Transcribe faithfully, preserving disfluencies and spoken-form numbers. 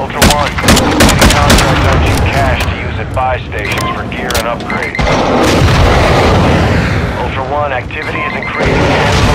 Ultra One, completing contract on you cash to use at buy stations for gear and upgrades. Ultra One, activity is increasing.